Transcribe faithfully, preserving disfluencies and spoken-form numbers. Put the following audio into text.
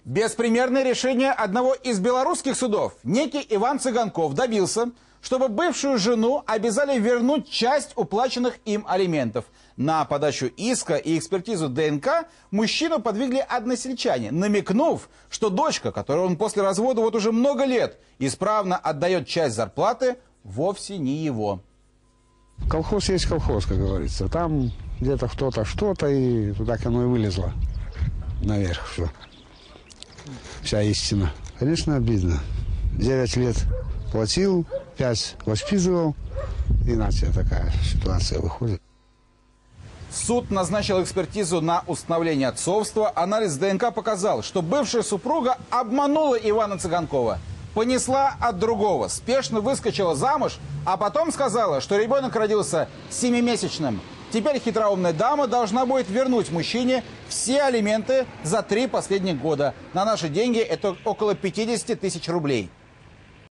Беспримерное решение одного из белорусских судов. Некий Иван Цыганков добился, чтобы бывшую жену обязали вернуть часть уплаченных им алиментов. На подачу иска и экспертизу ДНК мужчину подвигли односельчане, намекнув, что дочка, которую он после развода вот уже много лет исправно отдает часть зарплаты, вовсе не его. Колхоз есть колхоз, как говорится. Там где-то кто-то что-то, и туда оно и вылезло наверх все. Вся истина. Конечно, обидно. Девять лет платил, пять воспитывал, иначе такая ситуация выходит. Суд назначил экспертизу на установление отцовства. Анализ ДНК показал, что бывшая супруга обманула Ивана Цыганкова. Понесла от другого, спешно выскочила замуж, а потом сказала, что ребенок родился семимесячным. Теперь хитроумная дама должна будет вернуть мужчине все алименты за три последних года. На наши деньги это около пятидесяти тысяч рублей.